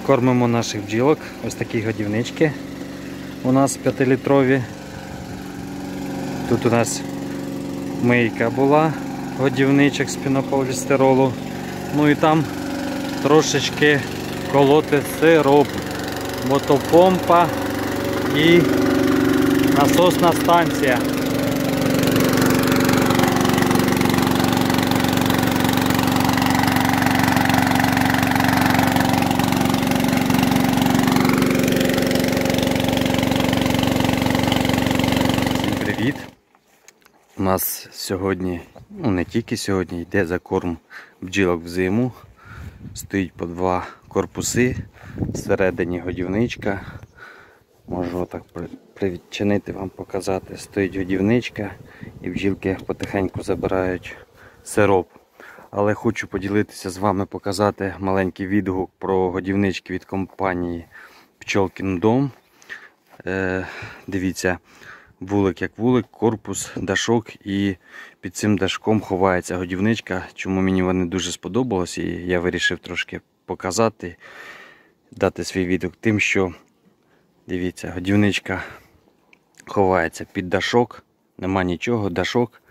Кормимо наших бджілок. Ось такі годівнички у нас 5-літрові. Тут у нас мийка була, годівничок з пінополістиролу. Ну і там трошечки колоти сироп, мотопомпа і насосна станція. Привіт! У нас сьогодні, не тільки сьогодні, йде закорм бджілок в зиму. Стоїть по 2 корпуси, всередині годівничка. Можу так привідчинити, вам показати. Стоїть годівничка і бджілки потихеньку забирають сироп. Але хочу поділитися з вами, показати маленький відгук про годівнички від компанії Пчолкін Дом. Дивіться. Вулик як вулик, корпус, дашок, і під цим дашком ховається годівничка. Чому мені вони дуже сподобалось, і я вирішив трошки показати, дати свій відгук тим, що, дивіться, годівничка ховається під дашок, нема нічого, дашок,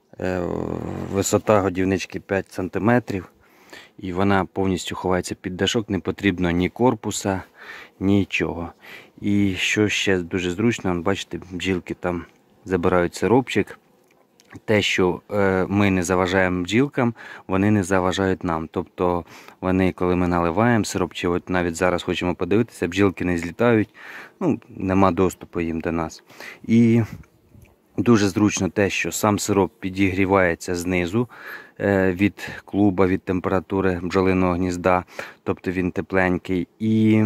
висота годівнички 5 см, і вона повністю ховається під дашок, не потрібно ні корпуса, нічого. І що ще дуже зручно, бачите, бджілки там забирають сиропчик. Те, що ми не заважаємо бджілкам, вони не заважають нам. Тобто вони, коли ми наливаємо сироп, чи от навіть зараз хочемо подивитися, бджілки не злітають, нема доступу їм до нас. І дуже зручно те, що сам сироп підігрівається знизу від клуба, від температури бджолиного гнізда, тобто він тепленький. І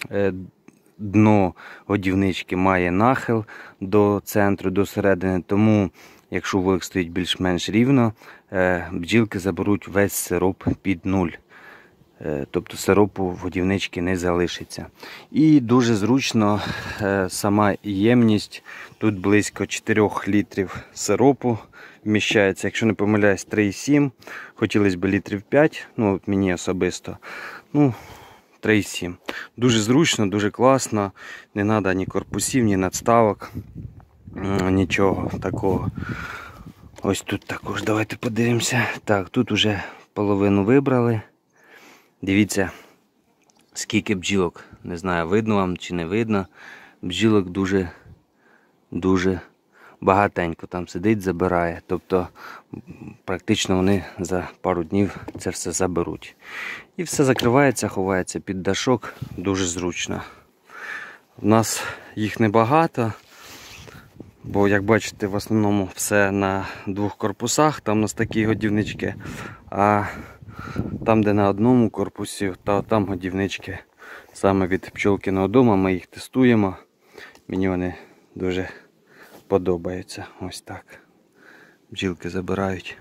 дно годівнички має нахил до центру, до середини, тому якщо вулик стоїть більш-менш рівно, бджілки заберуть весь сироп під нуль. Тобто сиропу в годівничці не залишиться. І дуже зручно сама ємність, тут близько 4 літрів сиропу вміщається, якщо не помиляюсь, 3,7, хотілося б літрів 5, мені особисто, 3,7. Дуже зручно, дуже класно, не треба ні корпусів, ні надставок, нічого такого. Ось тут також, давайте подивимося. Так, тут вже половину вибрали. Дивіться, скільки бджілок, не знаю, видно вам чи не видно, бджілок дуже багатенько там сидить, забирає. Тобто практично вони за пару днів це все заберуть. І все закривається, ховається під дашок, дуже зручно. У нас їх небагато, бо, як бачите, в основному все на 2 корпусах, там у нас такі годівнички, а там, де на одному корпусі, там годівнички саме від Пчолкіного дому, ми їх тестуємо. Мені вони дуже подобаються. Ось так. Бджілки забирають.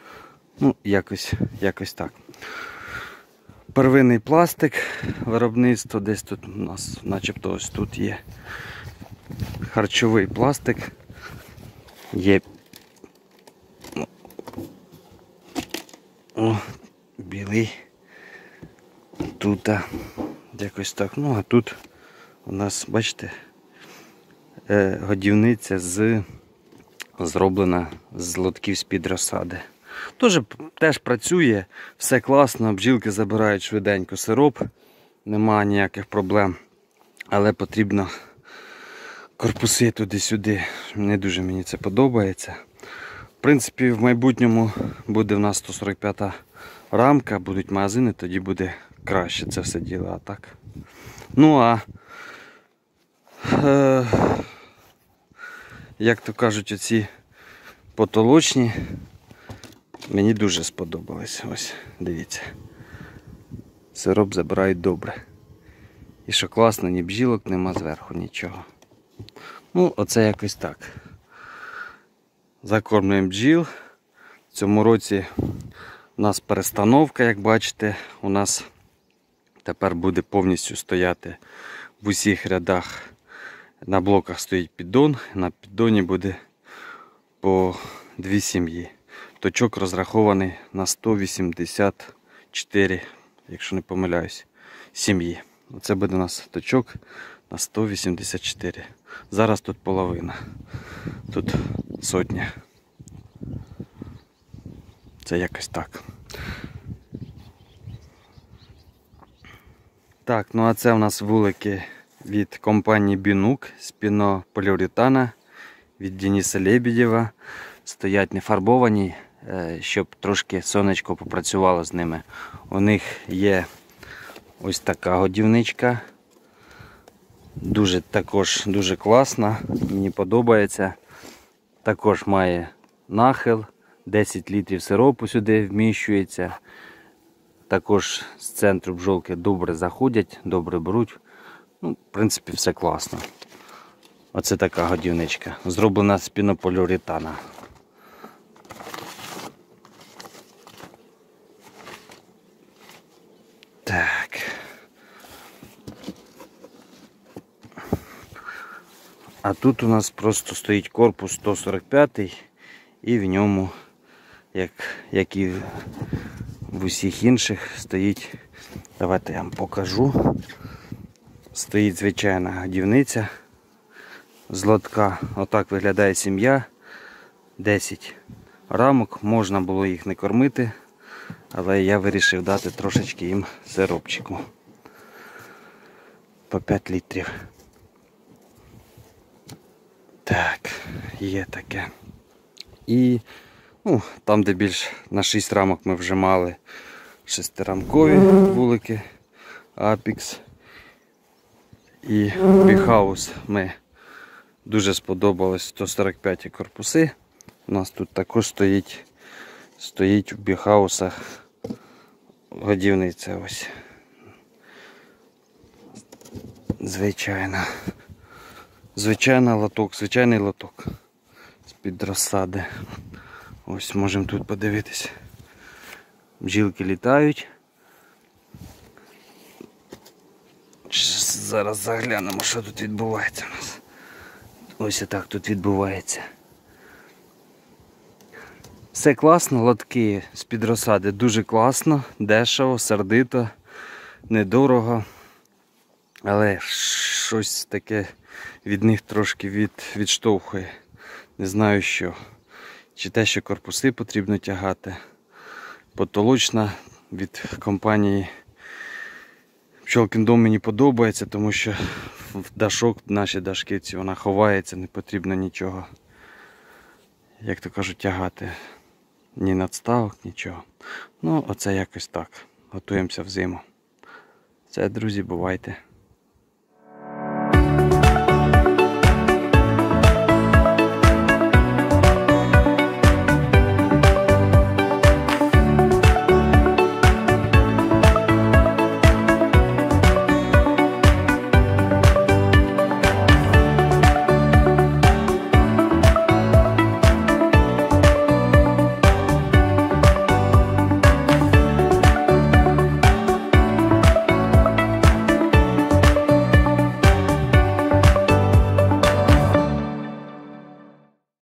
Якось так. Первинний пластик, виробництво, десь тут у нас, начебто ось тут є харчовий пластик. Є білий. Тут якось так. А тут у нас, бачите, годівниця зроблена з лотків з-під розсади. Теж працює, все класно, бджілки забирають швиденько сироп, нема ніяких проблем. Але потрібно корпуси туди-сюди, не дуже мені це подобається. В принципі, в майбутньому буде в нас 145-та рамка, будуть магазини, тоді буде краще це все діло. А так. Як то кажуть, оці потолочні мені дуже сподобались. Ось, дивіться. Сироп забирають добре. І що класно, ні бджілок нема зверху, нічого. Оце якось так. Закормлюємо бджіл. В цьому році у нас перестановка, як бачите. У нас тепер буде повністю стояти в усіх рядах. На блоках стоїть піддон. На піддоні буде по 2 сім'ї. Точок розрахований на 184, якщо не помиляюсь, сім'ї. Оце буде у нас точок на 184. Зараз тут половина. Тут сотня. Це якось так. Так, ну а це у нас вулики від компанії Бінук з пінополіуретана від Дениса Лебедєва. Стоять не фарбовані, щоб трошки сонечко попрацювало з ними. У них є ось така годівничка. Також дуже класна, мені подобається. Також має нахил, 10 літрів сиропу сюди вміщується. Також з центру бджолки добре заходять, добре беруть. Ну, в принципі, все класно. Оце така годівничка. Зроблена з пінополіуретана. Так. А тут у нас просто стоїть корпус 145 і в ньому, як і в усіх інших, стоїть, давайте я вам покажу, стоїть звичайна годівниця з лотка. Отак виглядає сім'я. 10 рамок, можна було їх не кормити, але я вирішив дати трошечки їм сиропчику. По 5 літрів. Так, є таке. І там, де більш на 6 рамок ми вже мали 6-рамкові вулики Apex і Біхаус. Ми дуже сподобались 145 корпуси. У нас тут також стоїть в Біхаусах годівниця ось. Звичайний лоток з-під розсади. Ось можемо тут подивитися. Бджілки літають. Зараз заглянемо, що тут відбувається у нас. Ось так тут відбувається. Все класно, лотки з-під розсади дуже класно, дешево, сердито, недорого. Але щось таке від них трошки відштовхує. Не знаю що. Чи те, що корпуси потрібно тягати. Потолочна від компанії Пчолкін Дом мені подобається, тому що в дашок, наші дашківці, вона ховається, не потрібно нічого, як то кажуть, тягати. Ні надставок, нічого. Ну, оце якось так. Готуємося в зиму. Все, друзі, бувайте.